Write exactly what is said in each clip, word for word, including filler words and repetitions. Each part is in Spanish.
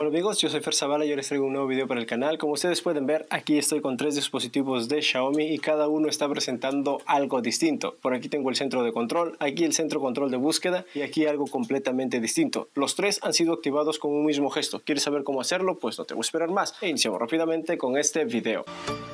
Hola amigos, yo soy Fer Zavala y hoy les traigo un nuevo video para el canal. Como ustedes pueden ver, aquí estoy con tres dispositivos de Xiaomi y cada uno está presentando algo distinto. Por aquí tengo el centro de control, aquí el centro control de búsqueda y aquí algo completamente distinto. Los tres han sido activados con un mismo gesto. ¿Quieres saber cómo hacerlo? Pues no te voy a esperar más e iniciamos rápidamente con este video.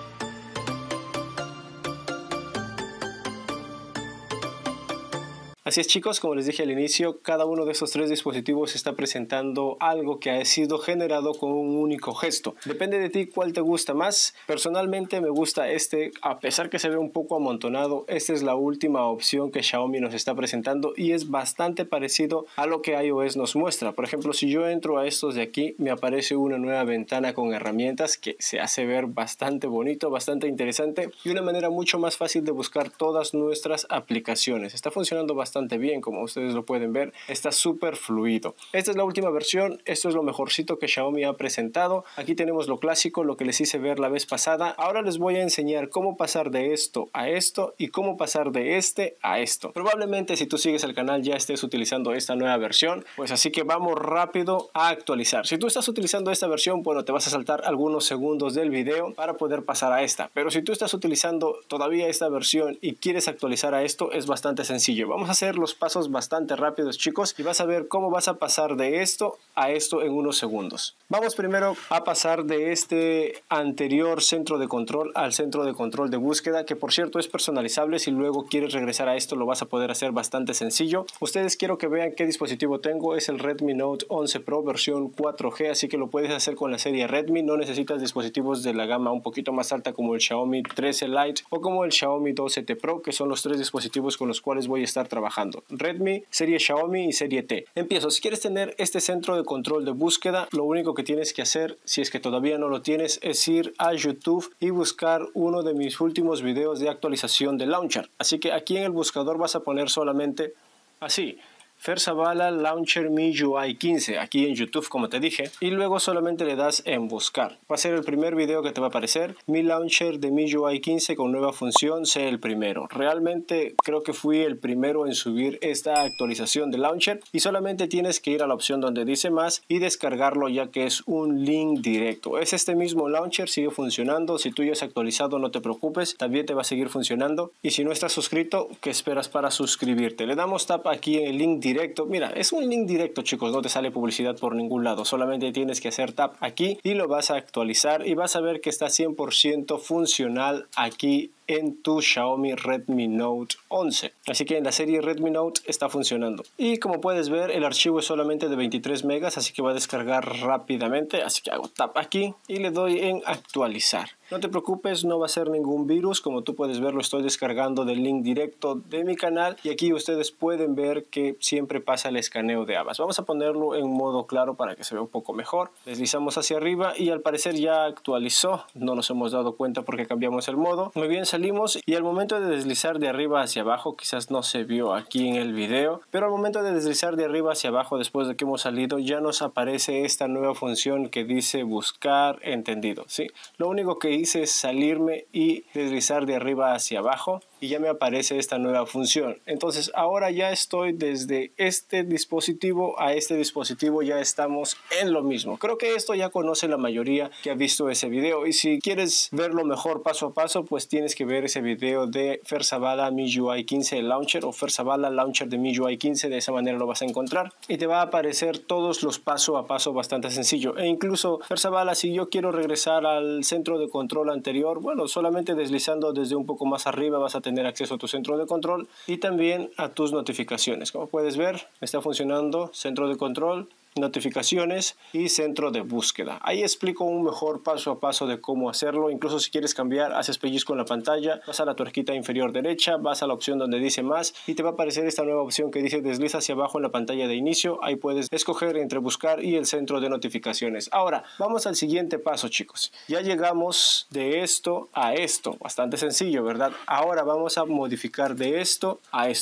Así es chicos, como les dije al inicio, cada uno de estos tres dispositivos está presentando algo que ha sido generado con un único gesto. Depende de ti cuál te gusta más. Personalmente me gusta este, a pesar que se ve un poco amontonado, esta es la última opción que Xiaomi nos está presentando y es bastante parecido a lo que iOS nos muestra. Por ejemplo, si yo entro a estos de aquí, me aparece una nueva ventana con herramientas que se hace ver bastante bonito, bastante interesante y una manera mucho más fácil de buscar todas nuestras aplicaciones. Está funcionando bastante bien, como ustedes lo pueden ver, está súper fluido. Esta es la última versión, esto es lo mejorcito que Xiaomi ha presentado. Aquí tenemos lo clásico, lo que les hice ver la vez pasada. Ahora les voy a enseñar cómo pasar de esto a esto y cómo pasar de este a esto. Probablemente si tú sigues el canal ya estés utilizando esta nueva versión, pues así que vamos rápido a actualizar. Si tú estás utilizando esta versión, bueno, te vas a saltar algunos segundos del video para poder pasar a esta, pero si tú estás utilizando todavía esta versión y quieres actualizar a esto, es bastante sencillo. Vamos a hacer los pasos bastante rápidos chicos y vas a ver cómo vas a pasar de esto a esto en unos segundos. Vamos primero a pasar de este anterior centro de control al centro de control de búsqueda, que por cierto es personalizable. Si luego quieres regresar a esto lo vas a poder hacer bastante sencillo. Ustedes quiero que vean qué dispositivo tengo, es el Redmi Note once Pro versión cuatro G, así que lo puedes hacer con la serie Redmi. No necesitas dispositivos de la gama un poquito más alta como el Xiaomi trece Lite o como el Xiaomi doce T Pro, que son los tres dispositivos con los cuales voy a estar trabajando. Redmi, serie Xiaomi y serie T. Empiezo. Si quieres tener este centro de control de búsqueda, lo único que tienes que hacer, si es que todavía no lo tienes, es ir a YouTube y buscar uno de mis últimos videos de actualización de Launcher. Así que aquí en el buscador vas a poner solamente así: Fer Zavala Launcher M I U I quince, aquí en YouTube como te dije, y luego solamente le das en buscar. Va a ser el primer video que te va a aparecer, Mi Launcher de M I U I quince con nueva función, sé el primero. Realmente creo que fui el primero en subir esta actualización de Launcher y solamente tienes que ir a la opción donde dice más y descargarlo, ya que es un link directo. Es este mismo Launcher, sigue funcionando. Si tú ya has actualizado no te preocupes, también te va a seguir funcionando, y si no estás suscrito, ¿qué esperas para suscribirte? Le damos tap aquí en el link directo. Directo. Mira, es un link directo chicos, no te sale publicidad por ningún lado, solamente tienes que hacer tap aquí y lo vas a actualizar y vas a ver que está cien por ciento funcional aquí en tu Xiaomi Redmi Note once. Así que en la serie Redmi Note está funcionando. Y como puedes ver, el archivo es solamente de veintitrés megas, así que va a descargar rápidamente. Así que hago tap aquí y le doy en actualizar. No te preocupes, no va a ser ningún virus. Como tú puedes ver, lo estoy descargando del link directo de mi canal. Y aquí ustedes pueden ver que siempre pasa el escaneo de habas. Vamos a ponerlo en modo claro para que se vea un poco mejor. Deslizamos hacia arriba y al parecer ya actualizó. No nos hemos dado cuenta porque cambiamos el modo. Muy bien, salimos y al momento de deslizar de arriba hacia abajo, quizás no se vio aquí en el video, pero al momento de deslizar de arriba hacia abajo después de que hemos salido, ya nos aparece esta nueva función que dice buscar entendido, ¿sí? Lo único que hice es salirme y deslizar de arriba hacia abajo y ya me aparece esta nueva función. Entonces ahora ya estoy desde este dispositivo a este dispositivo, ya estamos en lo mismo. Creo que esto ya conoce la mayoría que ha visto ese video, y si quieres verlo mejor paso a paso, pues tienes que ver ese video de Fer Zavala M I U I quince Launcher o Fer Zavala Launcher de M I U I quince. De esa manera lo vas a encontrar y te va a aparecer todos los paso a paso bastante sencillo. E incluso Fer Zavala, si yo quiero regresar al centro de control anterior, bueno, solamente deslizando desde un poco más arriba vas a tener acceso a tu centro de control y también a tus notificaciones. Como puedes ver, está funcionando centro de control, notificaciones y centro de búsqueda. Ahí explico un mejor paso a paso de cómo hacerlo. Incluso si quieres cambiar, haces pellizco en la pantalla, vas a la tuerquita inferior derecha, vas a la opción donde dice más y te va a aparecer esta nueva opción que dice desliza hacia abajo en la pantalla de inicio. Ahí puedes escoger entre buscar y el centro de notificaciones. Ahora vamos al siguiente paso chicos. Ya llegamos de esto a esto, bastante sencillo, ¿verdad? Ahora vamos a modificar de esto a esto.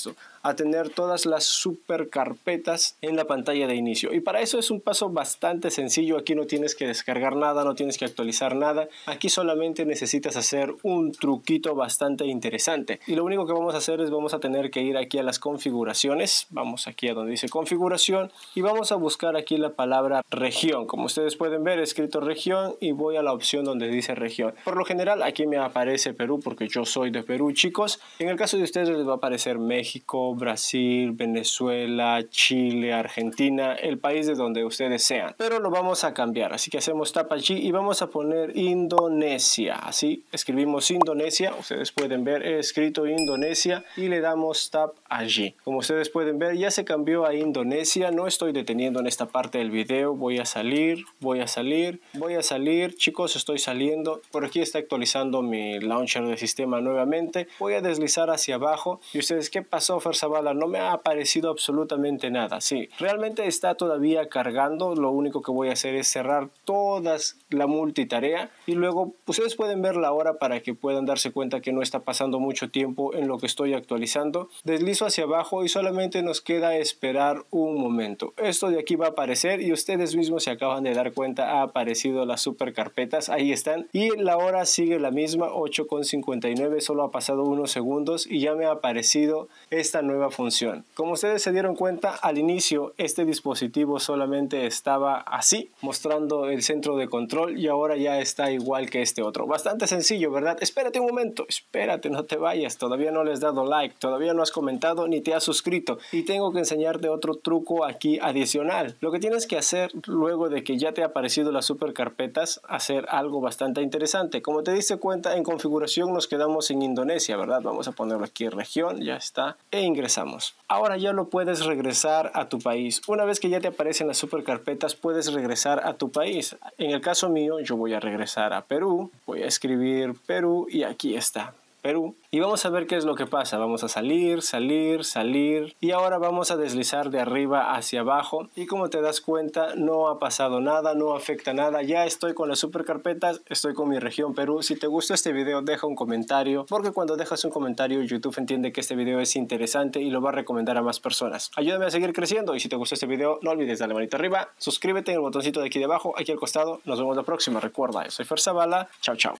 a tener todas las super carpetas en la pantalla de inicio. Y para eso es un paso bastante sencillo. Aquí no tienes que descargar nada, no tienes que actualizar nada. Aquí solamente necesitas hacer un truquito bastante interesante. Y lo único que vamos a hacer es vamos a tener que ir aquí a las configuraciones. Vamos aquí a donde dice configuración y vamos a buscar aquí la palabra región. Como ustedes pueden ver, he escrito región y voy a la opción donde dice región. Por lo general aquí me aparece Perú porque yo soy de Perú, chicos. En el caso de ustedes les va a aparecer México, Brasil, Venezuela, Chile, Argentina, el país de donde ustedes sean. Pero lo vamos a cambiar, así que hacemos tap allí y vamos a poner Indonesia. Así escribimos Indonesia, ustedes pueden ver, he escrito Indonesia y le damos tap allí. Como ustedes pueden ver, ya se cambió a Indonesia. No estoy deteniendo en esta parte del video, voy a salir, voy a salir, voy a salir, chicos, estoy saliendo. Por aquí está actualizando mi launcher de sistema nuevamente. Voy a deslizar hacia abajo y ustedes, ¿qué pasó, Ferzabala? No me ha aparecido absolutamente nada. Sí, realmente está todavía cargando. Lo único que voy a hacer es cerrar todas la multitarea y luego ustedes pueden ver la hora para que puedan darse cuenta que no está pasando mucho tiempo en lo que estoy actualizando. Deslizo hacia abajo y solamente nos queda esperar un momento. Esto de aquí va a aparecer y ustedes mismos se acaban de dar cuenta, ha aparecido las super carpetas, ahí están, y la hora sigue la misma, ocho con cincuenta y nueve, solo ha pasado unos segundos y ya me ha aparecido esta nueva función. Como ustedes se dieron cuenta, al inicio este dispositivo solamente estaba así, mostrando el centro de control, y ahora ya está igual que este otro. Bastante sencillo, ¿verdad? Espérate un momento, espérate, no te vayas, todavía no le has dado like, todavía no has comentado ni te has suscrito, y tengo que enseñarte otro truco aquí adicional. Lo que tienes que hacer luego de que ya te ha aparecido las super carpetas, hacer algo bastante interesante. Como te diste cuenta, en configuración nos quedamos en Indonesia, ¿verdad? Vamos a ponerlo aquí región, ya está, e ingresamos. Ahora ya lo puedes regresar a tu país. Una vez que ya te aparecen las super carpetas, puedes regresar a tu país. En el caso mío, yo voy a regresar a Perú, voy a escribir Perú y aquí está, Perú. Y vamos a ver qué es lo que pasa. Vamos a salir, salir, salir. Y ahora vamos a deslizar de arriba hacia abajo. Y como te das cuenta, no ha pasado nada, no afecta nada. Ya estoy con las super carpetas, estoy con mi región Perú. Si te gustó este video, deja un comentario. Porque cuando dejas un comentario, YouTube entiende que este video es interesante y lo va a recomendar a más personas. Ayúdame a seguir creciendo. Y si te gustó este video, no olvides darle manito arriba. Suscríbete en el botoncito de aquí debajo, aquí al costado. Nos vemos la próxima. Recuerda, yo soy Ferzabala. Chao, chao.